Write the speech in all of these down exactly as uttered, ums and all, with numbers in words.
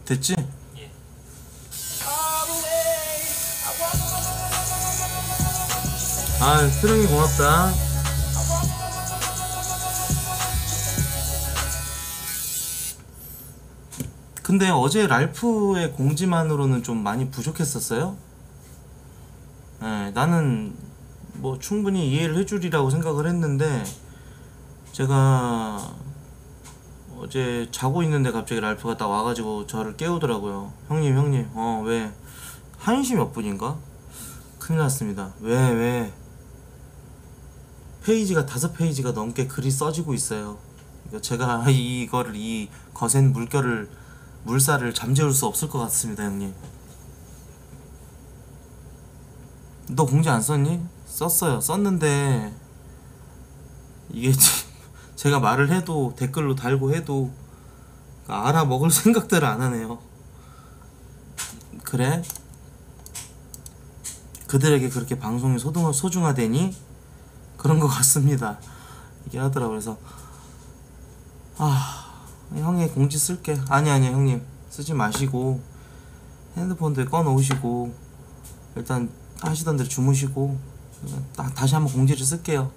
됐지? 예. 아, 수령이 고맙다. 근데 어제 랄프의 공지만으로는 좀 많이 부족했었어요. 네, 나는 뭐 충분히 이해를 해주리라고 생각을 했는데, 제가 어제 자고 있는데 갑자기 랄프가 딱 와가지고 저를 깨우더라고요. 형님 형님 어 왜 한 시 몇 분인가? 큰일 났습니다. 왜 왜 페이지가 다섯 페이지가 넘게 글이 써지고 있어요. 그러니까 제가 이거를 이 거센 물결을 물살을 잠재울 수 없을 것 같습니다. 형님, 너 공지 안 썼니? 썼어요. 썼는데 이게 제가 말을 해도 댓글로 달고 해도 알아먹을 생각들을 안 하네요. 그래? 그들에게 그렇게 방송이 소중하, 소중하대니? 그런 것 같습니다. 이게 하더라고. 그래서 아, 형이 공지 쓸게. 아니 아니 형님, 쓰지 마시고 핸드폰들 꺼놓으시고 일단 하시던 대로 주무시고 다, 다시 한번 공지를 쓸게요.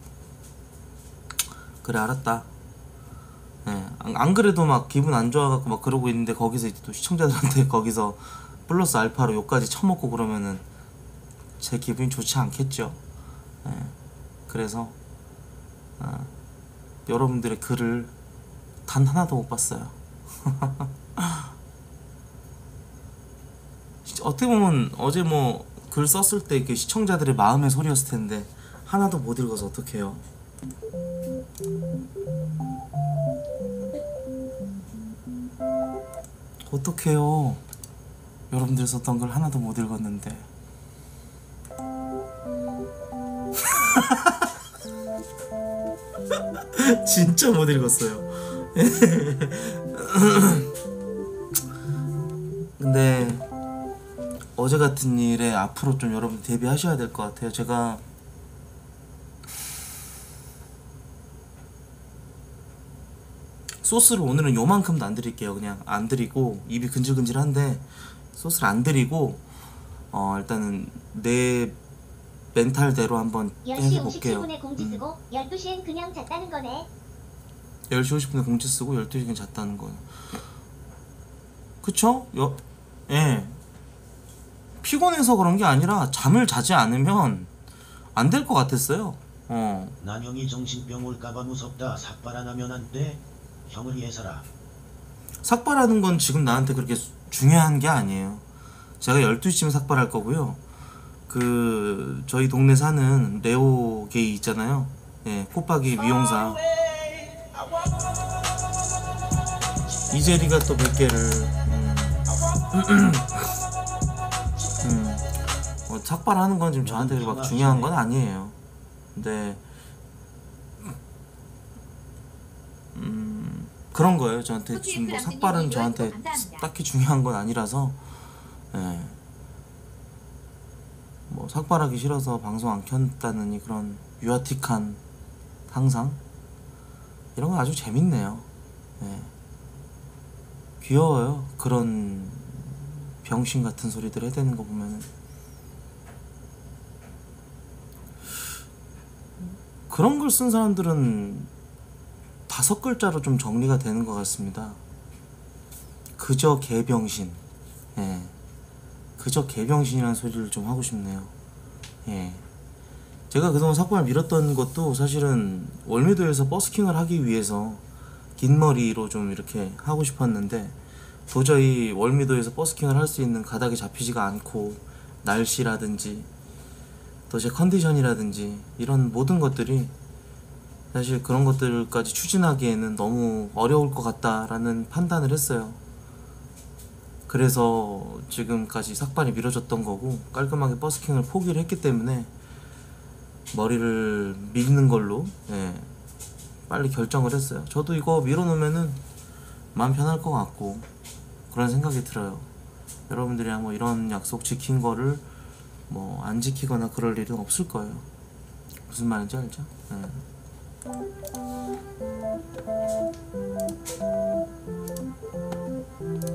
그래 알았다. 네, 안, 안 그래도 막 기분 안 좋아갖고 막 그러고 있는데 거기서 이제 또 시청자들한테 거기서 플러스 알파로 욕까지 처먹고 그러면은 제 기분이 좋지 않겠죠. 네, 그래서 아, 여러분들의 글을 단 하나도 못 봤어요. 어떻게 보면 어제 뭐 글 썼을 때 그 시청자들의 마음의 소리였을 텐데 하나도 못 읽어서 어떡해요. 어떡해요. 여러분들 썼던 걸 하나도 못 읽었는데. 진짜 못 읽었어요. 근데 어제 같은 일에 앞으로 좀 여러분 대비하셔야 될 것 같아요. 제가 소스를 오늘은 요만큼도 안 드릴게요. 그냥 안 드리고, 입이 근질근질한데 소스를 안 드리고 어 일단은 내 멘탈대로 한번 해볼게요. 열 시 오십칠 분에 공지 쓰고 음. 열두 시엔 그냥 잤다는 거네. 열 시 오십 분에 공지 쓰고 열두 시에 그냥 잤다는 거예요. 그쵸? 여, 예. 피곤해서 그런 게 아니라 잠을 자지 않으면 안 될 것 같았어요. 어. 난형이 정신병 올까봐 무섭다. 삭발 안 하면 안 돼. 형을 위해서라. 삭발하는 건 지금 나한테 그렇게 중요한 게 아니에요. 제가 열두 시쯤에 삭발할 거고요. 그 저희 동네 사는 레오 게이 있잖아요. 예, 콧박이 미용사 이재리가 또 몇 개를 음. 음. 어, 삭발하는 건 지금 저한테 막 중요한 건 아니에요. 근데 음, 그런 거예요. 저한테 지금 뭐 삭발은 저한테 딱히 중요한 건 아니라서. 예. 뭐 삭발하기 싫어서 방송 안 켰다느니 그런 유아틱한 상상, 이런 건 아주 재밌네요. 예. 귀여워요. 그런 병신 같은 소리들 해대는 거 보면은. 그런 걸 쓴 사람들은 다섯 글자로 좀 정리가 되는 것 같습니다. 그저 개병신. 예. 그저 개병신이라는 소리를 좀 하고 싶네요. 예. 제가 그동안 삭발을 미뤘던 것도 사실은 월미도에서 버스킹을 하기 위해서 긴 머리로 좀 이렇게 하고 싶었는데 도저히 월미도에서 버스킹을 할 수 있는 가닥이 잡히지가 않고, 날씨라든지 또 제 컨디션이라든지 이런 모든 것들이 사실 그런 것들까지 추진하기에는 너무 어려울 것 같다라는 판단을 했어요. 그래서 지금까지 삭발이 미뤄졌던 거고, 깔끔하게 버스킹을 포기를 했기 때문에 머리를 밀는 걸로, 예, 빨리 결정을 했어요. 저도 이거 밀어놓으면은 마음 편할 것 같고 그런 생각이 들어요. 여러분들이랑 뭐 이런 약속 지킨 거를 뭐 안 지키거나 그럴 일은 없을 거예요. 무슨 말인지 알죠? 예.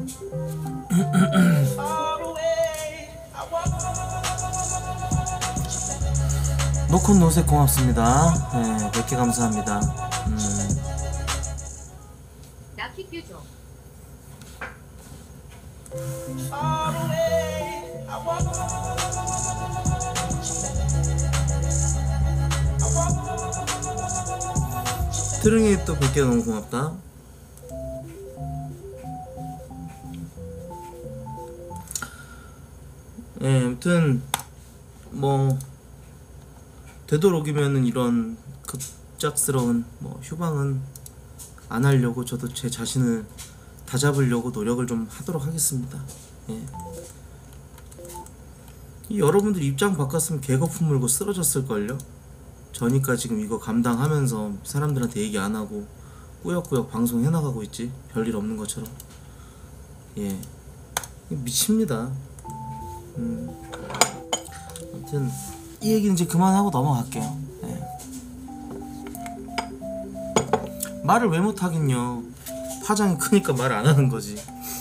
노콘 노색 고맙습니다. 네, 몇 개 감사합니다. 음. 나킥 뷰죠. 트릉이 또 백 개 너무 고맙다. 예, 아무튼 뭐 되도록이면은 이런 급작스러운 뭐 휴방은 안 하려고 저도 제 자신을 다잡으려고 노력을 좀 하도록 하겠습니다. 예. 이 여러분들 입장 바꿨으면 개거품 물고 쓰러졌을걸요? 저니까 지금 이거 감당하면서 사람들한테 얘기 안 하고 꾸역꾸역 방송 해나가고 있지. 별일 없는 것처럼. 예. 미칩니다. 음. 아무튼 이 얘기는 이제 그만하고 넘어갈게요. 예. 말을 왜 못하겠냐. 파장이 크니까 말 안 하는 거지.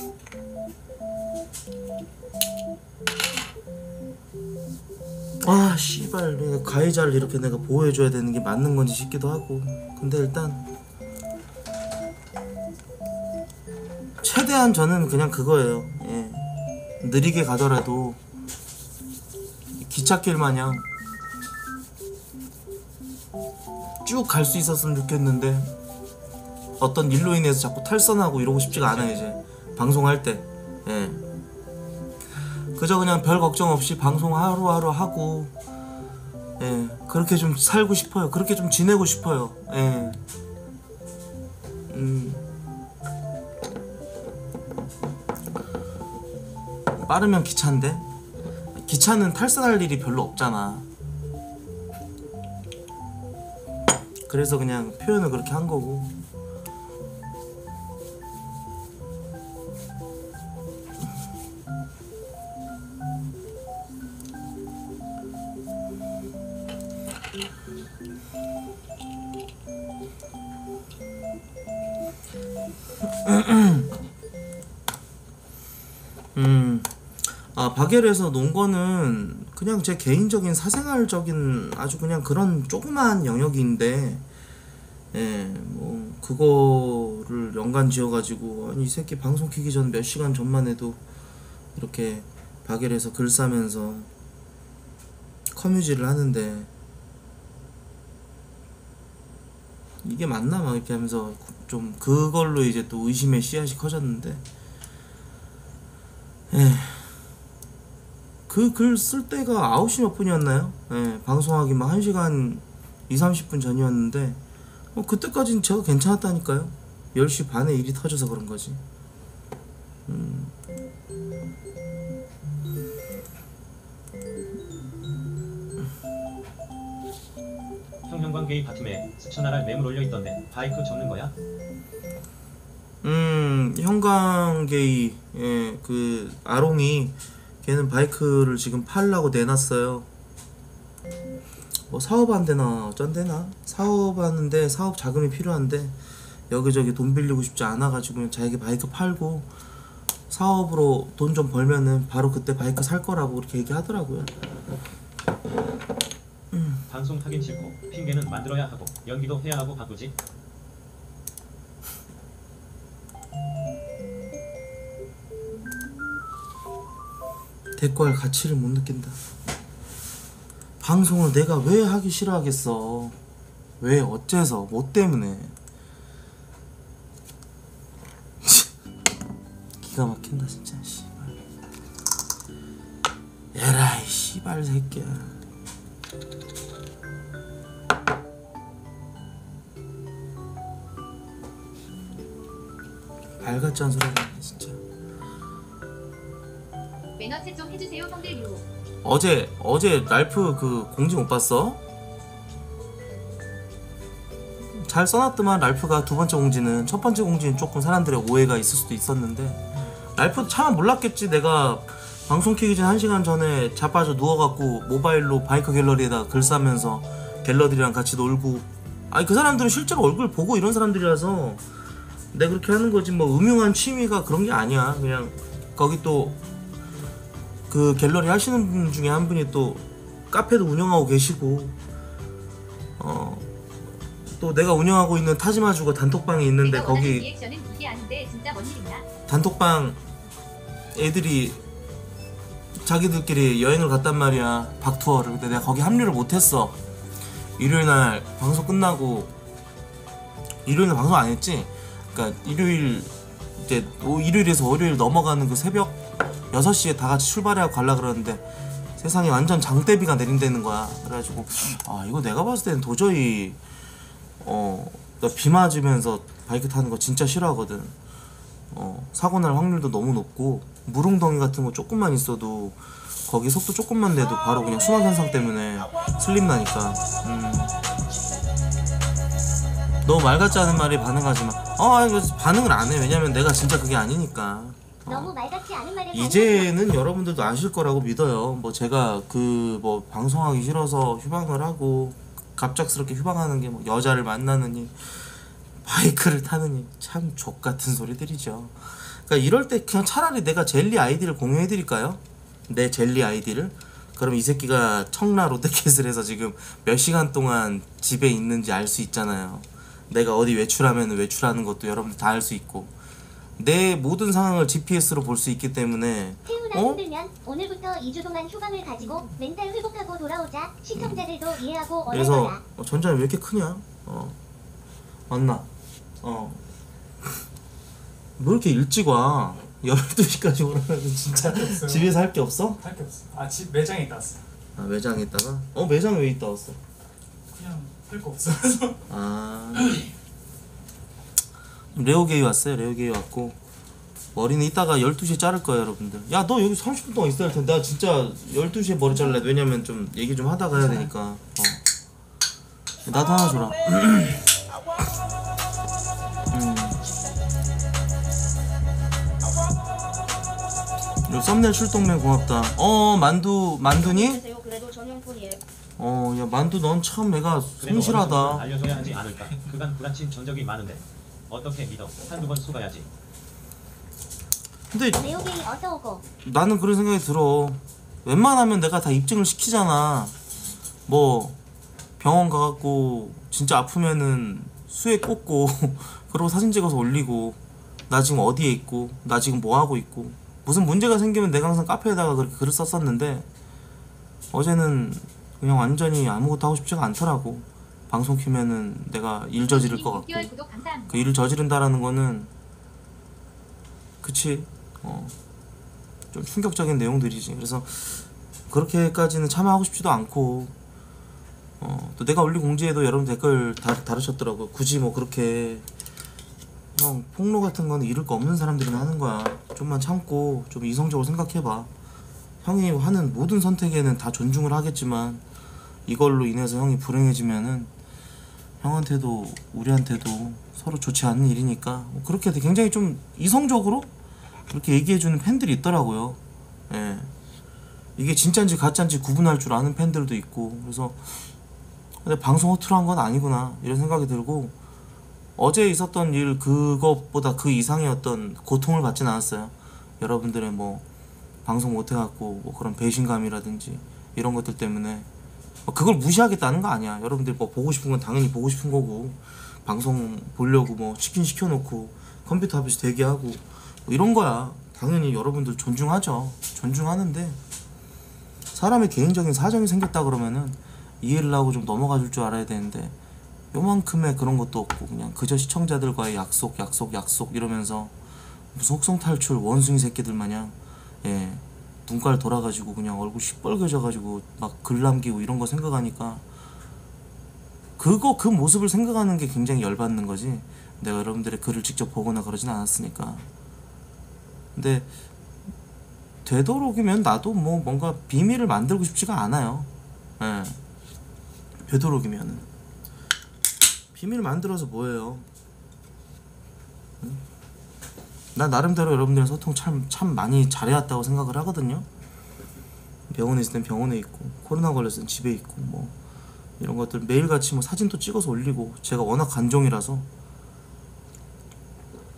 아 씨발 내가 가해자를 이렇게 내가 보호해줘야 되는 게 맞는 건지 싶기도 하고. 근데 일단 최대한 저는 그냥 그거예요. 예. 느리게 가더라도 기찻길 마냥 쭉 갈 수 있었으면 좋겠는데 어떤 일로 인해서 자꾸 탈선하고 이러고 싶지가 않아요. 이제 방송할 때. 예. 그저 그냥 별 걱정 없이 방송 하루하루 하고, 예, 그렇게 좀 살고 싶어요. 그렇게 좀 지내고 싶어요. 예. 음. 빠르면 기차인데 기차는 탈선할 일이 별로 없잖아. 그래서 그냥 표현을 그렇게 한 거고. 음, 아 박엘에서 논 거는 그냥 제 개인적인 사생활적인 아주 그냥 그런 조그만 영역인데, 예, 뭐 그거를 연관 지어가지고 아니 이 새끼 방송 키기 전 몇 시간 전만 해도 이렇게 박엘에서 글 싸면서 커뮤지를 하는데 이게 맞나 막 이렇게 하면서 좀 그걸로 이제 또 의심의 씨앗이 커졌는데, 예. 그 글 쓸 때가 아홉 시 몇 분이었나요? 예, 방송하기 막 한 시간 이삼십 분 전이었는데 뭐 그때까지는 제가 괜찮았다니까요. 열 시 반에 일이 터져서 그런 거지. 음. 형형광 게이 바텀에 스쳐나랄 매물 올려있던데 바이크 접는 거야? 음, 형광게이, 예, 그 아롱이 걔는 바이크를 지금 팔라고 내놨어요. 뭐 사업한대나 어쩐대나 사업하는데 사업 자금이 필요한데 여기저기 돈 빌리고 싶지 않아가지고 자기 바이크 팔고 사업으로 돈 좀 벌면은 바로 그때 바이크 살 거라고 그렇게 얘기하더라고요. 음. 방송 타긴 싫고 핑계는 만들어야 하고 연기도 해야 하고 바쁘지. 대꾸할 가치를 못 느낀다. 방송을 내가 왜 하기 싫어하겠어. 왜 어째서 뭐 때문에. 기가 막힌다 진짜. 씨발. 에라이 씨발 새끼야. 발같지 않은 소리 하네 진짜. 매너체 좀 해주세요 형들 유. 어제 어제 랄프 그 공지 못 봤어? 잘 써놨더만. 랄프가 두 번째 공지는, 첫 번째 공지는 조금 사람들의 오해가 있을 수도 있었는데 랄프 차마 몰랐겠지. 내가 방송 키기 전 한 시간 전에 자빠져 누워갖고 모바일로 바이크 갤러리에다 글 싸면서 갤러리랑 같이 놀고. 아니 그 사람들은 실제로 얼굴 보고 이런 사람들이라서 내가 그렇게 하는 거지 뭐 음흉한 취미가 그런 게 아니야. 그냥 거기 또 그 갤러리 하시는 분 중에 한 분이 또 카페도 운영하고 계시고 어 또 내가 운영하고 있는 타지마주가 단톡방이 있는데 내가 원하는 거기 리액션은 이게 아닌데 진짜 뭔 일이냐? 단톡방 애들이 자기들끼리 여행을 갔단 말이야. 박투어를. 근데 내가 거기 합류를 못했어. 일요일날 방송 끝나고 일요일날 방송 안 했지? 그러니까 일요일 이제 오- 일요일에서 월요일 넘어가는 그 새벽 여섯 시에 다 같이 출발해갖고 갈라 그러는데 세상에 완전 장대비가 내린다는 거야. 그래가지고 아 이거 내가 봤을 때는 도저히 어 나 비 맞으면서 바이크 타는 거 진짜 싫어하거든. 어 사고 날 확률도 너무 높고 물웅덩이 같은 거 조금만 있어도 거기 속도 조금만 내도 바로 그냥 순환 현상 때문에 슬림 나니까. 음. 너무 말 같지 않은 말에 반응하지 마. 어 아니, 반응을 안 해. 왜냐면 내가 진짜 그게 아니니까. 어. 너무 말같지 않은 말을 이제는 여러분들도 아실 거라고 믿어요. 뭐 제가 그 뭐 방송하기 싫어서 휴방을 하고 갑작스럽게 휴방하는 게 뭐 여자를 만나느니 바이크를 타느니 참 족같은 소리들이죠. 그러니까 이럴 때 그냥 차라리 내가 젤리 아이디를 공유해 드릴까요? 내 젤리 아이디를? 그럼 이 새끼가 청라 롯데캐슬 에서 지금 몇 시간 동안 집에 있는지 알 수 있잖아요. 내가 어디 외출하면 외출하는 것도 여러분들 다 알 수 있고 내 모든 상황을 지피에스로 볼 수 있기 때문에 태우나 어? 힘들면 오늘부터 이 주 동안 휴방을 가지고 멘탈 회복하고 돌아오자. 시청자들도 이해하고 원할 그래서 거야. 어, 전자는 왜 이렇게 크냐? 어 맞나? 어. 뭐 이렇게 일찍 와? 열두 시까지 오라면 진짜 집에서 할 게 없어? 할 게 없어. 아, 집 매장에 있다 왔어. 아 매장에 있다가? 어 매장 왜 있다 왔어? 그냥 할 거 없어서. 아 레오게이 왔어요. 레오게이 왔고 머리는 이따가 열두 시에 자를 거예요 여러분들. 야 너 여기 삼십 분 동안 있어야 할 텐데 나 진짜 열두 시에 머리 잘래. 왜냐면 좀 얘기 좀 하다가 해야 되니까. 어. 나도 하나 줘라. 음. 요 썸네일 출동맨 고맙다. 어 만두 만두니? 그래도 전용폰이에요. 어 야 만두 넌 참 애가 그래도 어느 정도는 성실하다. 알려줘야 하지 않을까. 그간 불안친 전적이 많은데 어떻게 믿어? 한두 번 속아야지. 근데 레오게이 어서 오고. 나는 그런 생각이 들어. 웬만하면 내가 다 입증을 시키잖아. 뭐 병원 가갖고 진짜 아프면은 수액 꽂고 그러고 사진 찍어서 올리고 나 지금 어디에 있고 나 지금 뭐 하고 있고 무슨 문제가 생기면 내가 항상 카페에다가 그렇게 글을 썼었는데 어제는 그냥 완전히 아무것도 하고 싶지가 않더라고. 방송 키면은 내가 일 저지를 것 같고 육 개월 구독 감사합니다. 그 일을 저지른다라는 거는 그치 어 좀 충격적인 내용들이지. 그래서 그렇게까지는 참아하고 싶지도 않고 어 또 내가 올린 공지에도 여러분 댓글 다, 다르셨더라고. 굳이 뭐 그렇게 형 폭로 같은 거는 잃을 거 없는 사람들이나 하는 거야. 좀만 참고 좀 이성적으로 생각해봐. 형이 하는 모든 선택에는 다 존중을 하겠지만 이걸로 인해서 형이 불행해지면은 형한테도 우리한테도 서로 좋지 않은 일이니까 그렇게 굉장히 좀 이성적으로 그렇게 얘기해주는 팬들이 있더라고요. 예. 이게 진짜인지 가짜인지 구분할 줄 아는 팬들도 있고 그래서 근데 방송 허투루 한 건 아니구나 이런 생각이 들고 어제 있었던 일 그것보다 그 이상의 어떤 고통을 받진 않았어요. 여러분들의 뭐 방송 못해갖고 뭐 그런 배신감이라든지 이런 것들 때문에 뭐 그걸 무시하겠다는 거 아니야. 여러분들 뭐 보고 싶은 건 당연히 보고 싶은 거고 방송 보려고 뭐 치킨 시켜놓고 컴퓨터 앞에서 대기하고 뭐 이런 거야. 당연히 여러분들 존중하죠. 존중하는데 사람의 개인적인 사정이 생겼다 그러면은 이해를 하고 좀 넘어가 줄 줄 알아야 되는데 요만큼의 그런 것도 없고 그냥 그저 시청자들과의 약속 약속 약속 이러면서 무슨 혹성 탈출 원숭이 새끼들 마냥 예 눈깔 돌아가지고 그냥 얼굴 시뻘개져가지고 막 글 남기고 이런 거 생각하니까 그거 그 모습을 생각하는 게 굉장히 열받는 거지. 내가 여러분들의 글을 직접 보거나 그러진 않았으니까. 근데 되도록이면 나도 뭐 뭔가 비밀을 만들고 싶지가 않아요. 예. 되도록이면은 비밀 만들어서 뭐해요? 응? 나 나름대로 여러분들이랑 소통 참, 참 많이 잘해왔다고 생각을 하거든요. 병원에 있을 땐 병원에 있고 코로나 걸렸을 땐 집에 있고 뭐 이런 것들 매일같이 뭐 사진도 찍어서 올리고 제가 워낙 간종이라서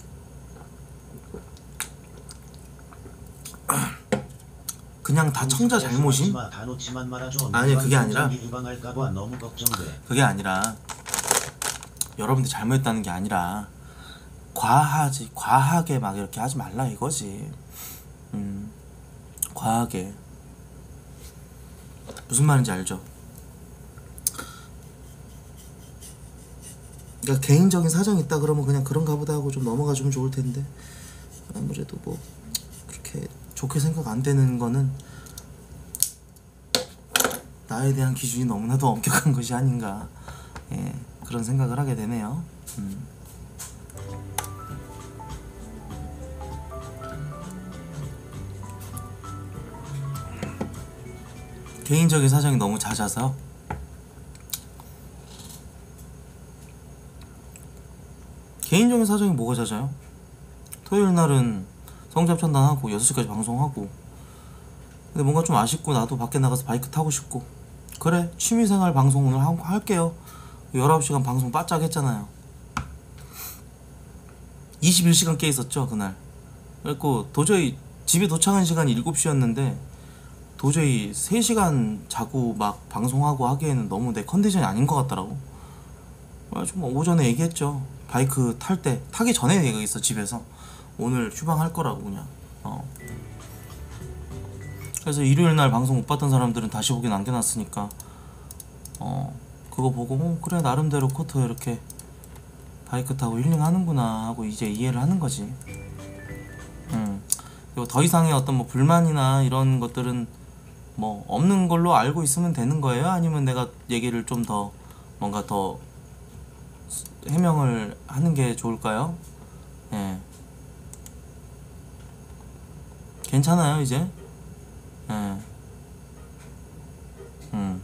그냥 다 청자 잘못임? 마, 다 놓지만 말아줘. 아니, 그게 아니라- 유방할까봐 너무 걱정돼. 그게 아니라 여러분들 잘못했다는 게 아니라 과하지 과하게 막 이렇게 하지 말라 이거지. 음 과하게 무슨 말인지 알죠? 그러니까 개인적인 사정이 있다 그러면 그냥 그런가 보다 하고 좀 넘어가 주면 좋을 텐데 아무래도 뭐 그렇게 좋게 생각 안 되는 거는 나에 대한 기준이 너무나도 엄격한 것이 아닌가. 예, 그런 생각을 하게 되네요. 음. 개인적인 사정이 너무 잦아서 개인적인 사정이 뭐가 잦아요? 토요일 날은 성접천단하고 여섯 시까지 방송하고 근데 뭔가 좀 아쉽고 나도 밖에 나가서 바이크 타고 싶고 그래 취미생활 방송 오늘 하, 할게요. 열아홉 시간 방송 바짝 했잖아요. 이십일 시간 깨 있었죠 그날. 그래갖고 도저히 집에 도착한 시간이 일곱 시였는데 도저히 세 시간 자고 막 방송하고 하기에는 너무 내 컨디션이 아닌 것 같더라고. 그래서 뭐 오전에 얘기했죠. 바이크 탈 때 타기 전에 얘기했어 집에서. 오늘 휴방할 거라고 그냥. 어. 그래서 일요일 날 방송 못 봤던 사람들은 다시 보기 남겨놨으니까 어 그거 보고 어, 그래 나름대로 코트 이렇게 바이크 타고 힐링하는구나 하고 이제 이해를 하는 거지. 음. 그리고 더 이상의 어떤 뭐 불만이나 이런 것들은 뭐 없는 걸로 알고 있으면 되는 거예요? 아니면 내가 얘기를 좀 더 뭔가 더 해명을 하는 게 좋을까요? 예. 괜찮아요 이제? 예. 음.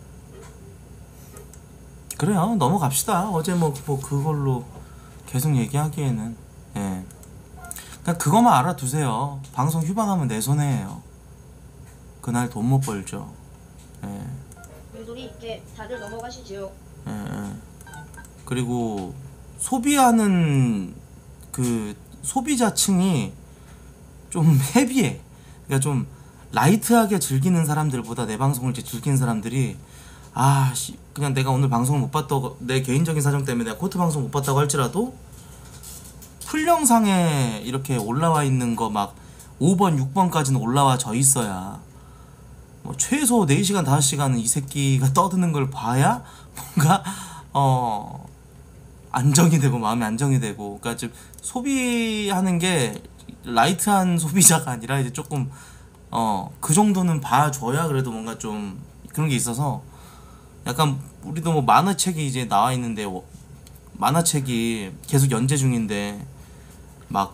그래요 넘어갑시다. 어제 뭐, 뭐 그걸로 계속 얘기하기에는 예. 그냥 그것만 알아두세요. 방송 휴방하면 내 손해예요. 그날 돈 못 벌죠. 예. 물소리 있게 다들 넘어가시지요. 예, 예. 그리고 소비하는 그 소비자층이 좀 헤비해. 그러니까 좀 라이트하게 즐기는 사람들보다 내 방송을 이제 즐기는 사람들이 아, 씨, 그냥 내가 오늘 방송을 못 봤다고 내 개인적인 사정 때문에 내가 코트 방송 못 봤다고 할지라도 풀 영상에 이렇게 올라와 있는 거 막 오 번, 육 번까지는 올라와 져 있어야 뭐 최소 네 시간, 다섯 시간은 이 새끼가 떠드는 걸 봐야 뭔가 어 안정이 되고 마음이 안정이 되고 그러니까 좀 소비하는 게 라이트한 소비자가 아니라 이제 조금 어 그 정도는 봐줘야 그래도 뭔가 좀 그런 게 있어서 약간 우리도 뭐 만화책이 이제 나와 있는데 어, 만화책이 계속 연재 중인데 막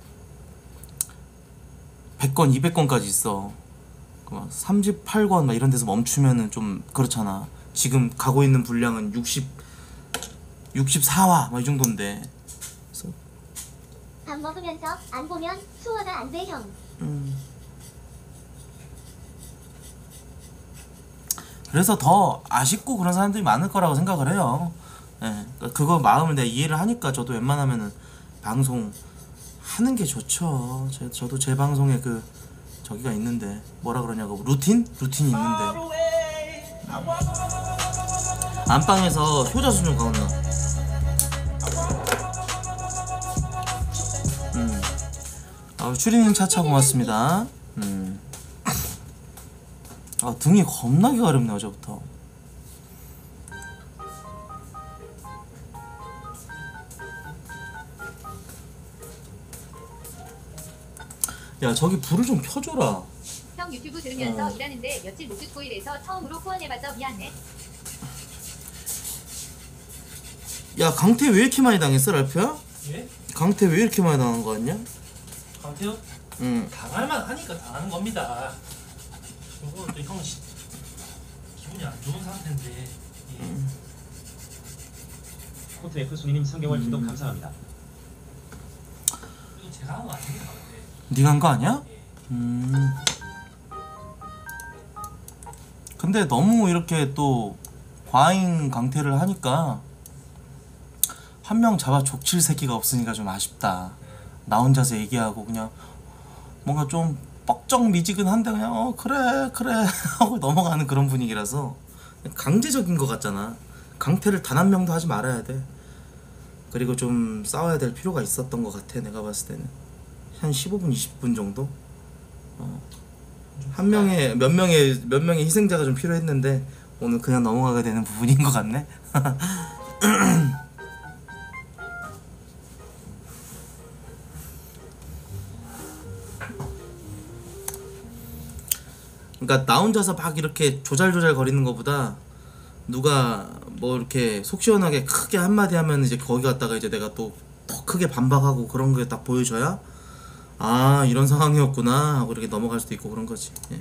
백 권, 이백 권까지 있어. 막 삼십팔 권 막 이런 데서 멈추면은 좀 그렇잖아. 지금 가고 있는 분량은 육십, 육십사 화 막 이 정도인데. 그래서 밥 먹으면서 안 보면 소화가 안 돼 형. 음. 그래서 더 아쉽고 그런 사람들이 많을 거라고 생각을 해요. 예, 그러니까 그거 마음을 내가 이해를 하니까 저도 웬만하면은 방송 하는 게 좋죠. 제, 저도 제 방송에 그 저기가 있는데 뭐라 그러냐고 루틴? 루틴이 있는데 안방에서 효자수 좀 가온나. 음. 아, 추리닝 차차 고맙습니다. 음. 아 등이 겁나게 가렵네 어제부터. 야 저기 불을 좀 켜줘라. 형 유튜브 들으면서 어. 일하는데 며칠 못 듣고 이래서 처음으로 후원해봐서 미안해. 야 강태 왜 이렇게 많이 당했어 랄프야? 예? 강태 왜 이렇게 많이 당한 거 같냐? 강태요? 응. 당할만 하니까 당하는 겁니다. 그거 또 형은 시, 기분이 안 좋은 상태인데. 예. 코트 F 순이님 삼 개월 구독 음. 감사합니다. 이거 제가 한 거 아닙니다. 근데. 네가 한 거 아니야? 예. 음. 근데 너무 이렇게 또 과잉 강퇴를 하니까 한 명 잡아 족칠 새끼가 없으니까 좀 아쉽다. 나 혼자서 얘기하고 그냥 뭔가 좀 뻑적 미지근한데 그냥 어 그래 그래 하고 넘어가는 그런 분위기라서 강제적인 것 같잖아. 강퇴를 단 한 명도 하지 말아야 돼. 그리고 좀 싸워야 될 필요가 있었던 것 같아. 내가 봤을 때는 한 십오 분 이십 분 정도 어. 한 명의 몇 명의 몇 명의 희생자가 좀 필요했는데 오늘 그냥 넘어가게 되는 부분인 것 같네. 그러니까 나 혼자서 막 이렇게 조잘조잘 거리는 것보다 누가 뭐 이렇게 속 시원하게 크게 한마디 하면 이제 거기 갔다가 이제 내가 또 더 크게 반박하고 그런 게 딱 보여줘야 아 이런 상황이었구나 하고 이렇게 넘어갈 수도 있고 그런 거지. 예.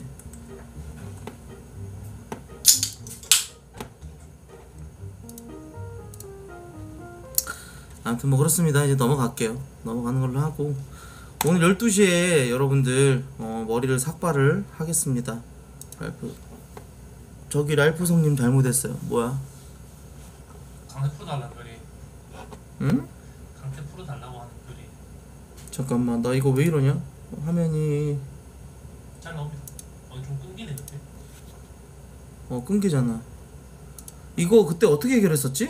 아무튼 뭐 그렇습니다. 이제 넘어갈게요. 넘어가는 걸로 하고 오늘 열두 시에 여러분들 어, 머리를 삭발을 하겠습니다. 랄프 저기 랄프성님 잘못했어요. 뭐야? 강태 풀어달라는 글이. 응? 강태 풀어달라고 하는 글이. 잠깐만 나 이거 왜 이러냐? 화면이 잘 나옵니다. 어, 좀 끊기네 그때. 어 끊기잖아. 이거 그때 어떻게 해결했었지?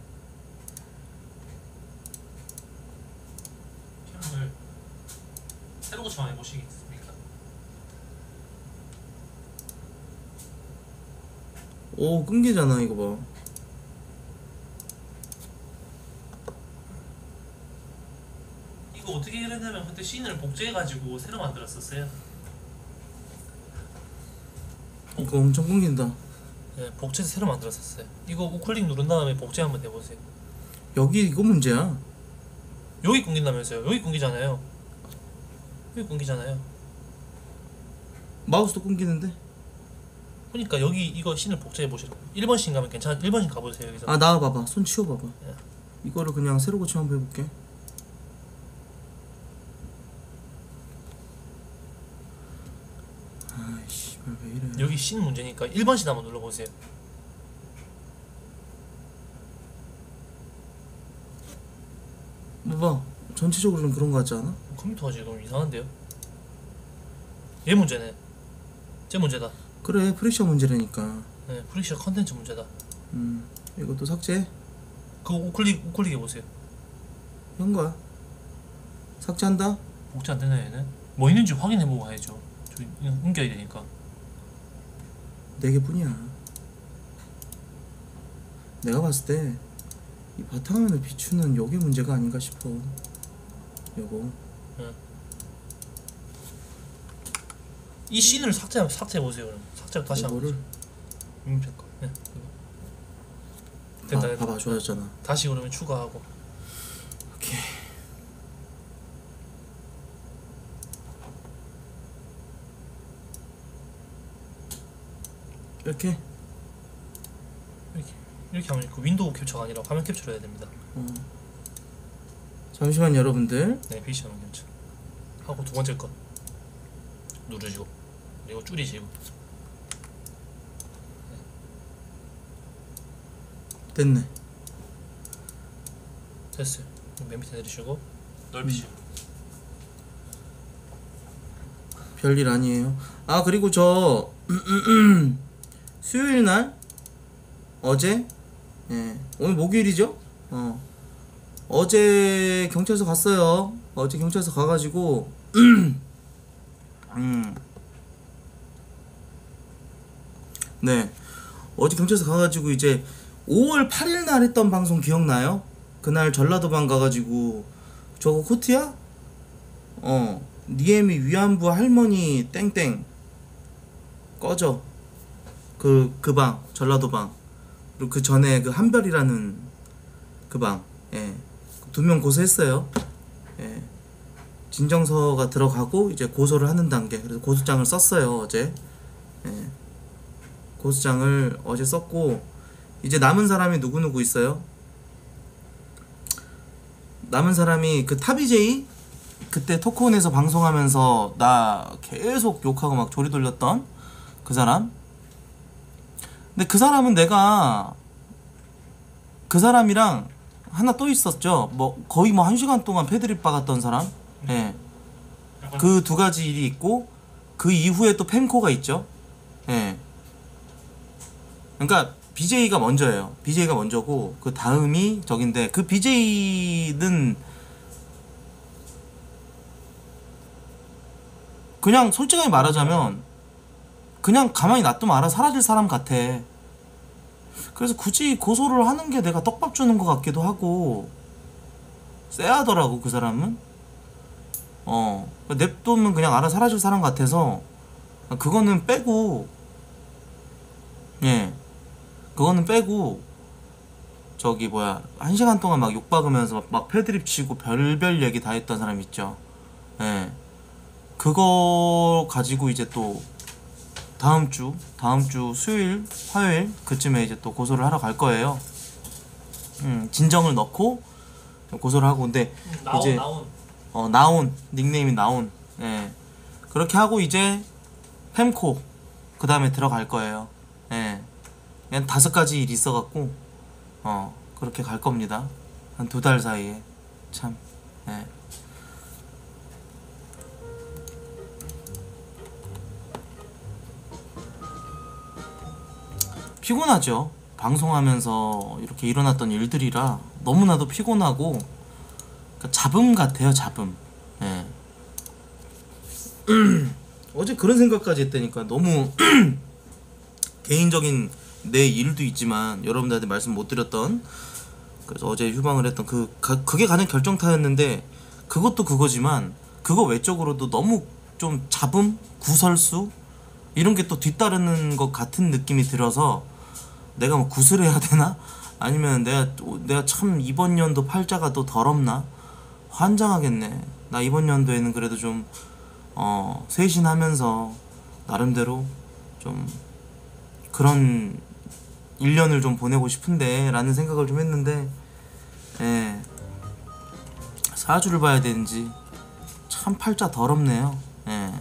캠을 새로 고쳐만 해보시겠습니까? 오 끊기잖아 이거 봐. 이거 어떻게 해결했냐면 그때 씬을 복제해가지고 새로 만들었었어요. 이거 엄청 끊긴다. 네, 복제해서 새로 만들었었어요. 이거 우클릭 누른 다음에 복제 한번 해보세요. 여기 이거 문제야. 여기 끊긴다면서요? 여기 끊기잖아요. 여기 끊기잖아요. 마우스도 끊기는데? 그러니까 여기 이거 씬을 복제해 보시라고. 일 번 씬 가면 괜찮아. 일 번 씬 가보세요 여기서. 아 나와봐봐. 손 치워봐봐. 예. 이거를 그냥 새로 고쳐 한번 해볼게. 아이씨 왜 이래. 여기 씬 문제니까 일 번 씬 한번 눌러보세요. 봐봐. 전체적으로는 그런 거 같지 않아? 컴퓨터가 지금 이상한데요? 얘 문제네. 쟤 문제다. 그래 프릭션 문제라니까. 네, 프릭션 컨텐츠 문제다. 음 이것도 삭제 그거 우클릭 우클릭 해보세요. 한 거야. 삭제한다. 복제 안 되나 얘는? 뭐 있는지 확인해보고 가야죠. 저기 그냥 옮겨야 되니까. 네 개뿐이야. 내가 봤을 때 이 바탕화면을 비추는 요게 문제가 아닌가 싶어. 요거. 이 씬을 삭제 삭제해 보세요. 그럼 삭제를 다시 한번. 요거를 임팩거. 네. 된다. 아, 된다. 봐봐 좋아졌잖아. 다시 그러면 추가하고. 오케이. 이렇게. 이렇게 이렇게 하면 그 윈도우 캡처가 아니라 화면 캡처를 해야 됩니다. 어. 잠시만 여러분들. 네, 피씨 화면 캡처. 하고 두 번째 거 누르시고 그리고 줄이시고. 됐네. 됐어요. 맨 밑에 내리시고 넓히시고. 별일 아니에요. 아 그리고 저 수요일 날 어제 예 오늘 목요일이죠. 어 어제 경찰서 갔어요. 어제 경찰서 가가지고 음. 네 어제 경찰서 가가지고 이제 오월 팔일 날 했던 방송 기억나요? 그날 전라도방 가가지고 저거 코트야? 어 니엠이 위안부 할머니 땡땡 꺼져. 그 그 방 전라도 방 그리고 그 전에 그 한별이라는 그 방 예 두 명 고소했어요. 예 진정서가 들어가고 이제 고소를 하는 단계. 그래서 고소장을 썼어요 어제. 예 고소장을 어제 썼고 이제 남은 사람이 누구 누구 있어요? 남은 사람이 그 타비제이 그때 토크온에서 방송하면서 나 계속 욕하고 막 조리 돌렸던 그 사람. 근데 그 사람은 내가 그 사람이랑 하나 또 있었죠. 뭐 거의 뭐 한 시간 동안 패드립 박았던 사람. 예. 그 두 가지 일이 있고 그 이후에 또 펜코가 있죠. 예. 그러니까 비제이가 먼저예요. 비제이가 먼저고 그 다음이 저긴데 그 비제이는 그냥 솔직하게 말하자면 그냥 가만히 놔두면 알아 사라질 사람 같아. 그래서 굳이 고소를 하는 게 내가 떡밥 주는 것 같기도 하고 쎄하더라고 그 사람은. 어 냅두면 그냥 알아 사라질 사람 같아서 그거는 빼고 예 그거는 빼고 저기 뭐야 한 시간 동안 막 욕박으면서 막, 막 패드립 치고 별별 얘기 다 했던 사람 있죠. 예 그거 가지고 이제 또 다음 주 다음 주 수요일 화요일 그쯤에 이제 또 고소를 하러 갈 거예요. 음 진정을 넣고 고소를 하고 근데 나온 이제 나온 어 나온 닉네임이 나온 예 그렇게 하고 이제 펜코 그 다음에 들어갈 거예요. 예 그냥 다섯 가지 일 있어갖고 어 그렇게 갈 겁니다. 한 두 달 사이에 참 예. 피곤하죠. 방송하면서 이렇게 일어났던 일들이라 너무나도 피곤하고 그러니까 잡음 같아요. 잡음. 예. 어제 그런 생각까지 했다니까. 너무 개인적인 내 일도 있지만 여러분들한테 말씀 못 드렸던 그래서 어제 휴방을 했던 그 가, 그게 가장 결정타였는데 그것도 그거지만 그거 외적으로도 너무 좀 잡음, 구설수 이런 게 또 뒤따르는 것 같은 느낌이 들어서 내가 뭐 구슬해야 되나? 아니면 내가 내가 참 이번 연도 팔자가 또 더럽나? 환장하겠네. 나 이번 연도에는 그래도 좀 어, 쇄신하면서 나름대로 좀 그런 일 년을 좀 보내고 싶은데 라는 생각을 좀 했는데 예. 사주를 봐야 되는지 참 팔자 더럽네요. 예.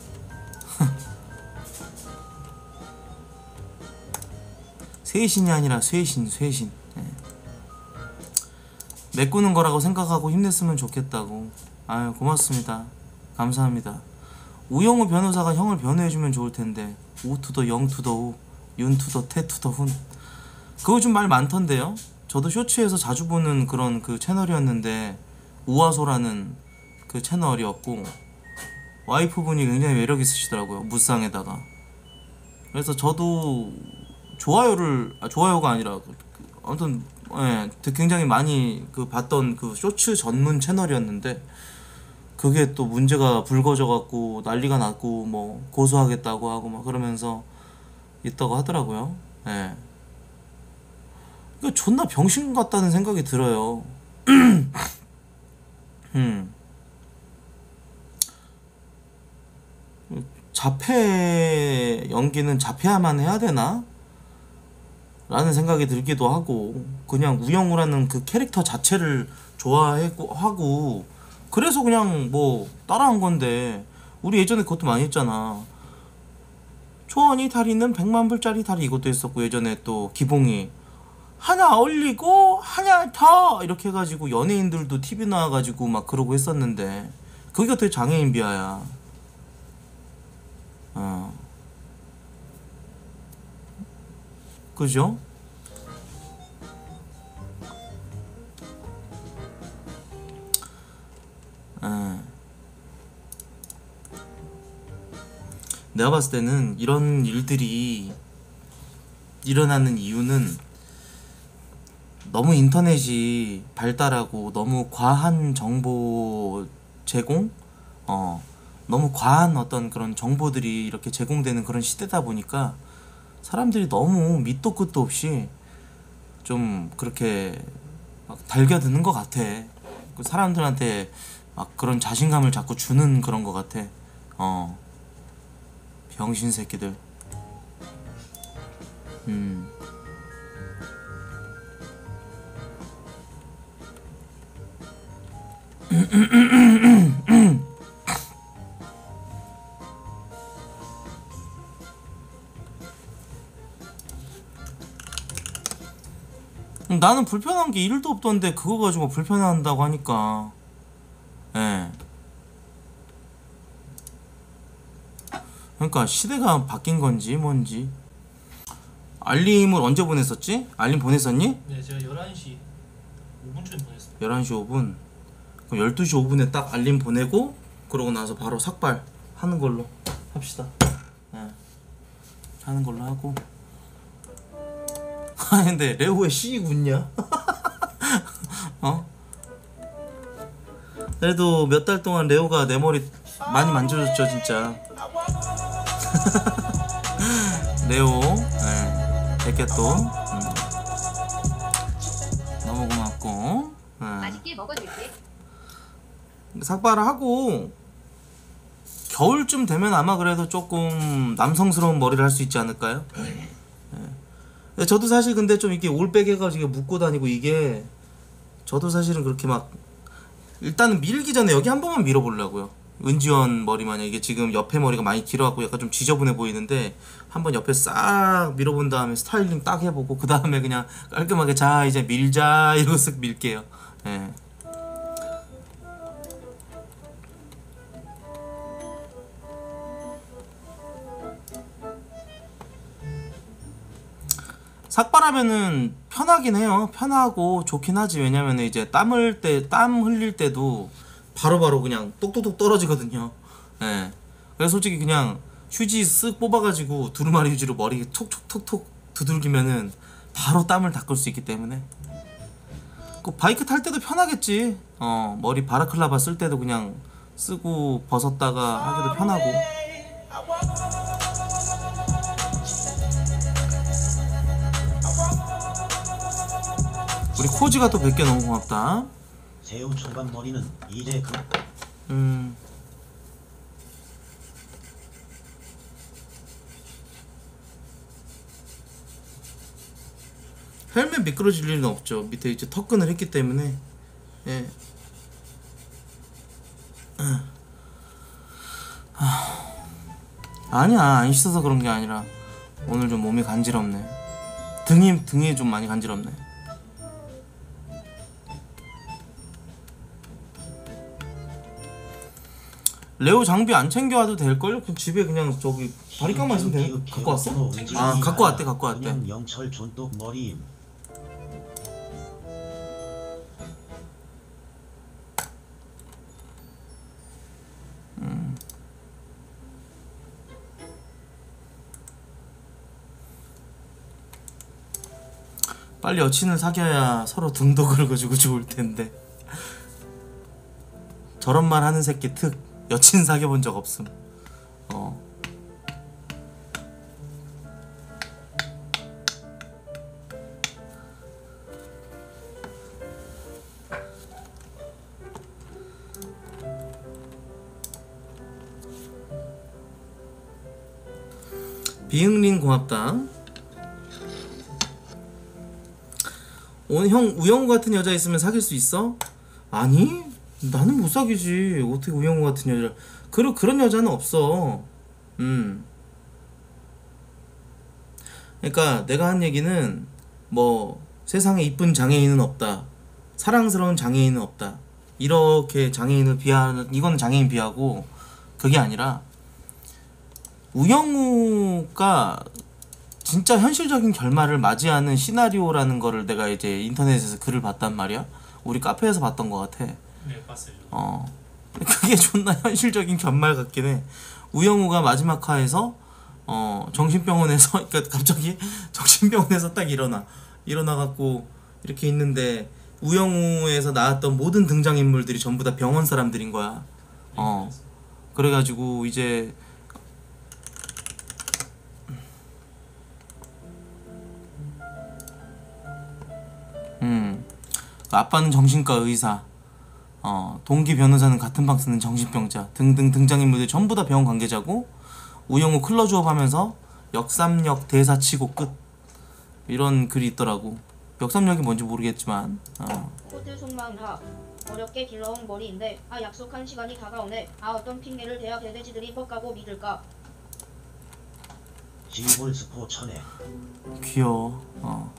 쇄신이 아니라 쇄신 쇄신 예. 메꾸는 거라고 생각하고 힘냈으면 좋겠다고. 아유 고맙습니다. 감사합니다. 우영우 변호사가 형을 변호해주면 좋을텐데 오 투더 영 투더 오 윤 투더 태 투더 훈 그거 좀 말 많던데요. 저도 쇼츠에서 자주 보는 그런 그 채널이었는데 우아소라는 그 채널이었고 와이프분이 굉장히 매력 있으시더라고요. 무쌍에다가. 그래서 저도 좋아요를 아, 좋아요가 아니라 그, 그, 아무튼 예, 굉장히 많이 그 봤던 그 쇼츠 전문 채널이었는데 그게 또 문제가 불거져 갖고 난리가 났고 뭐 고소하겠다고 하고 막 그러면서 있다고 하더라고요. 예. 이거 존나 병신 같다는 생각이 들어요. 음. 자폐 연기는 자폐야만 해야 되나? 라는 생각이 들기도 하고 그냥 우영우라는 그 캐릭터 자체를 좋아하고 그래서 그냥 뭐 따라한 건데 우리 예전에 그것도 많이 했잖아. 초원이 다리는 백만 불짜리 다리 이것도 했었고 예전에 또 기봉이 하나 올리고 하나 더 이렇게 해가지고 연예인들도 티비 나와가지고 막 그러고 했었는데 그게 어떻게 장애인 비하야. 어. 그죠? 에. 내가 봤을 때는 이런 일들이 일어나는 이유는 너무 인터넷이 발달하고 너무 과한 정보 제공? 어, 너무 과한 어떤 그런 정보들이 이렇게 제공되는 그런 시대다 보니까 사람들이 너무 밑도 끝도 없이 좀 그렇게 막 달겨드는 것 같아. 그 사람들한테 막 그런 자신감을 자꾸 주는 그런 것 같아. 어, 병신 새끼들. 음. 나는 불편한 게 일도 없던데 그거 가지고 불편한다고 하니까 예. 그러니까 시대가 바뀐 건지 뭔지. 알림을 언제 보냈었지? 알림 보냈었니? 네, 제가 열한 시 오 분쯤에 보냈어요. 열한 시 오 분. 그럼 열두 시 오 분에 딱 알림 보내고 그러고 나서 바로 삭발 하는 걸로 합시다. 네. 하는 걸로 하고. 아 근데 레오 왜 씨 웃냐? 어? 그래도 몇 달 동안 레오가 내 머리 많이 만져줬죠 진짜. 레오 네. 백개 또 음. 너무 고맙고 네. 맛있게 먹어줄게. 삭발을 하고 겨울쯤 되면 아마 그래도 조금 남성스러운 머리를 할 수 있지 않을까요? 네. 저도 사실 근데 좀 이렇게 올백해가지고 묶고 다니고 이게 저도 사실은 그렇게 막 일단은 밀기 전에 여기 한 번만 밀어보려고요. 은지원 머리 마냥 이게 지금 옆에 머리가 많이 길어갖고 약간 좀 지저분해 보이는데 한번 옆에 싹 밀어본 다음에 스타일링 딱 해보고 그 다음에 그냥 깔끔하게 자 이제 밀자 이러고 쓱 밀게요. 예. 삭발하면은 편하긴 해요. 편하고 좋긴 하지. 왜냐면 이제 땀 흘 때, 땀 흘릴 때도 바로바로 그냥 똑똑똑 떨어지거든요. 예. 그래서 솔직히 그냥 휴지 쓱 뽑아가지고 두루마리 휴지로 머리 톡톡톡톡 두들기면은 바로 땀을 닦을 수 있기 때문에. 그 바이크 탈 때도 편하겠지. 어, 머리 바라클라바 쓸 때도 그냥 쓰고 벗었다가 하기도 편하고. 우리 코지가 또 백 개 너무 고맙다. 새우 총각 머리는 이제 그 음. 헬멧 미끄러질 일은 없죠. 밑에 이제 턱근을 했기 때문에. 예. 아. 아니야, 안 씻어서 그런 게 아니라 오늘 좀 몸이 간지럽네. 등이 등이 좀 많이 간지럽네. 레오 장비 안 챙겨와도 될걸? 그냥 집에 그냥 저기 바리깡만 있으면 돼. 갖고 왔어? 아 갖고 왔대 갖고 왔대. 그냥 영철 존똑 머리임. 음. 빨리 여친을 사귀어야 서로 등도 긁어주고 좋을 텐데. 저런 말 하는 새끼 특. 여친 사귀어본 적 없음. 어. 비응린 고맙다. 오늘 형 우영우 같은 여자 있으면 사귈 수 있어? 아니 나는 못 사귀지. 어떻게 우영우 같은 여자? 그런 그런 여자는 없어. 음. 그러니까 내가 한 얘기는 뭐 세상에 이쁜 장애인은 없다. 사랑스러운 장애인은 없다. 이렇게 장애인을 비하는 이건 장애인 비하고 그게 아니라 우영우가 진짜 현실적인 결말을 맞이하는 시나리오라는 거를 내가 이제 인터넷에서 글을 봤단 말이야. 우리 카페에서 봤던 것 같아. 네, 봤어요. 어. 그게 존나 현실적인 결말 같긴 해. 우영우가 마지막 화에서 어 정신병원에서 그러니까 갑자기 정신병원에서 딱 일어나 일어나 갖고 이렇게 있는데 우영우에서 나왔던 모든 등장인물들이 전부 다 병원 사람들인 거야. 어. 그래가지고 이제 음 아빠는 정신과 의사, 어 동기 변호사는 같은 방 쓰는 정신병자 등등 등장인물들 전부 다 병원 관계자고 우영우 클로즈업 하면서 역삼역 대사 치고 끝 이런 글이 있더라고. 역삼역이 뭔지 모르겠지만 어. 코트 속망하 어렵게 길러온 머리인데 아 약속한 시간이 다가오네. 아 어떤 핑계를 대야 개돼지들이 뻑가고 믿을까. 지볼 스포 천에 귀여워. 어.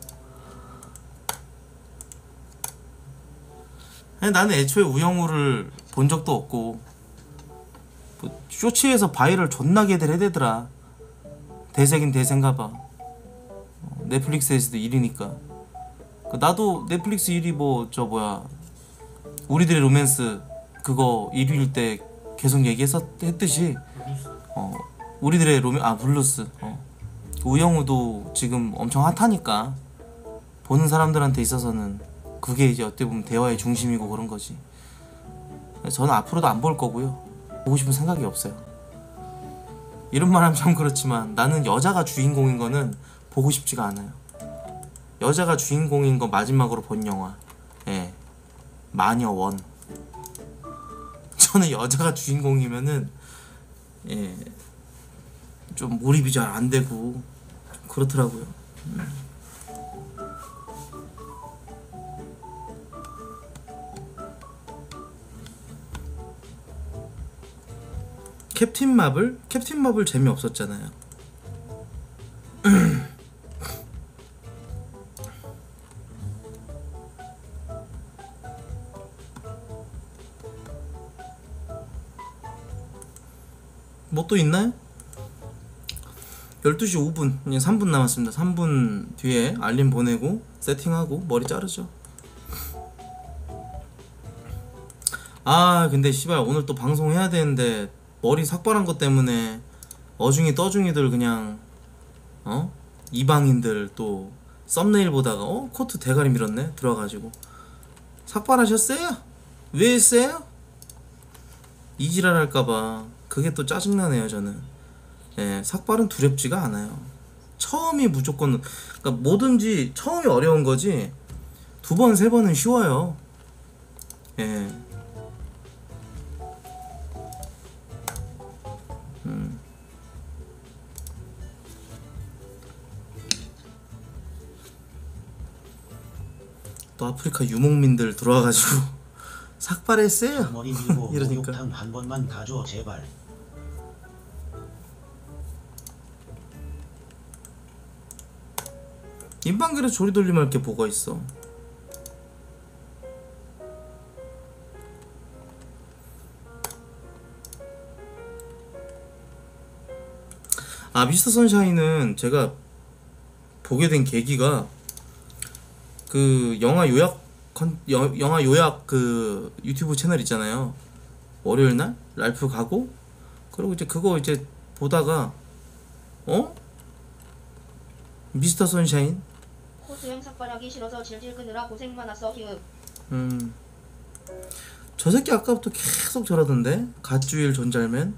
나는 애초에 우영우를 본 적도 없고 뭐 쇼츠에서 바이럴 존나게들 해대더라. 대세긴 대세인가봐. 어, 넷플릭스에서도 일 위니까. 나도 넷플릭스 일 위 뭐 저 뭐야 우리들의 로맨스 그거 일 위일 때 계속 얘기했었 했듯이 어 우리들의 로맨 아 블루스 어 우영우도 지금 엄청 핫하니까 보는 사람들한테 있어서는 그게 이제 어떻게 보면 대화의 중심이고 그런 거지. 저는 앞으로도 안 볼 거고요. 보고 싶은 생각이 없어요. 이런 말 하면 참 그렇지만 나는 여자가 주인공인 거는 보고 싶지가 않아요. 여자가 주인공인 거 마지막으로 본 영화 예 마녀원. 저는 여자가 주인공이면은 예 좀 몰입이 잘 안 되고 그렇더라고요. 음. 캡틴 마블? 캡틴 마블 재미없었잖아요. 뭐 또 있나요? 열두 시 오 분 이제 삼 분 남았습니다. 삼 분 뒤에 알림 보내고 세팅하고 머리 자르죠. 아 근데 씨발 오늘 또 방송해야 되는데 머리 삭발한 것 때문에 어중이 떠중이들 그냥 어? 이방인들 또 썸네일 보다가 어? 코트 대가리 밀었네 들어와가지고 삭발하셨어요? 왜 했어요? 이지랄 할까봐 그게 또 짜증나네요 저는. 예, 삭발은 두렵지가 않아요. 처음이 무조건 그러니까 뭐든지 처음이 어려운 거지 두 번 세 번은 쉬워요. 예. 음. 또 아프리카 유목민들 들어와가지고 삭발했어요. 머리 밀고 이러니까. 목욕탕 한 번만 가줘 제발. 인방길에 조리 돌림할 게 뭐가 있어. 아 미스터 선샤인은 제가 보게 된 계기가 그 영화 요약 컨, 여, 영화 요약 그 유튜브 채널 있잖아요. 월요일 날 랄프 가고 그리고 이제 그거 이제 보다가 어? 미스터 선샤인? 코스형 삭발하기 싫어서 질질 끄느라 고생 많았어 히읗. 음. 저 새끼 아까부터 계속 저러던데 갓주일 존잘맨.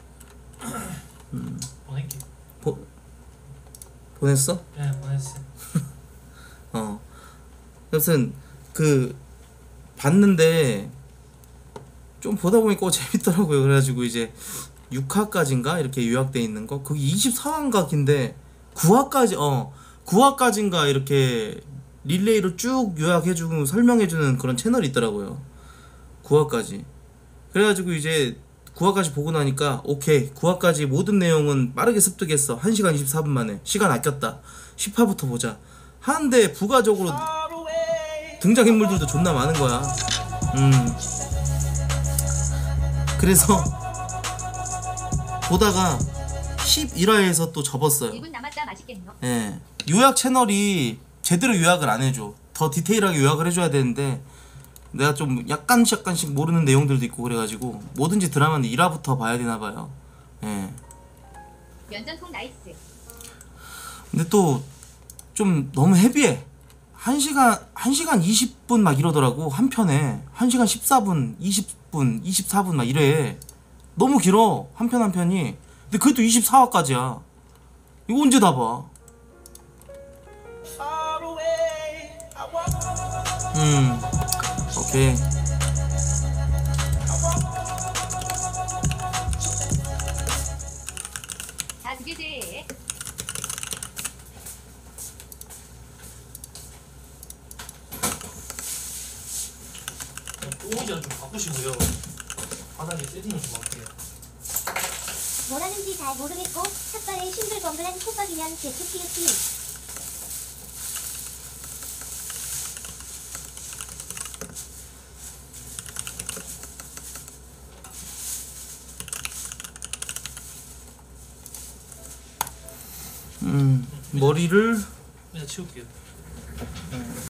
음. 보낼게. 보 보냈어? 네 보냈어. 어. 아무튼 그 봤는데 좀 보다 보니까 어, 재밌더라고요. 그래가지고 이제 육 화까지인가 이렇게 요약돼 있는 거 그게 이십사 화인가 긴데 구 화까지 어 구 화까지인가 이렇게 릴레이로 쭉 요약해주고 설명해주는 그런 채널이 있더라고요. 구 화까지. 그래가지고 이제 구 화까지 보고 나니까 오케이 구 화까지 모든 내용은 빠르게 습득했어. 한 시간 이십사 분 만에 시간 아꼈다. 십 화부터 보자 하는데 부가적으로 등장인물들도 존나 많은 거야. 음. 그래서 보다가 십일 화에서 또 접었어요. 일 분 남았다 맛있겠노. 예. 요약 채널이 제대로 요약을 안 해줘. 더 디테일하게 요약을 해줘야 되는데 내가 좀 약간씩 약간씩 모르는 내용들도 있고 그래가지고 뭐든지 드라마는 일 화부터 봐야 되나봐요. 예. 면전통 나이스. 근데 또 좀 너무 헤비해. 한 시간 한 시간 이십 분 막 이러더라고 한 편에. 한 시간 십사 분, 이십 분, 이십사 분 막 이래. 너무 길어 한 편 한 편이. 근데 그것도 이십사 화까지야. 이거 언제 다 봐? 음 오케이. 다 두 개째. 오이장 좀 바꾸시고요. 바닥에 세팅을 좀 할게요. 뭐라는지 잘 모르겠고 삭발에 싱글벙글한 콧박이면 제트피우티. 음, 머리를 그냥 치울게요.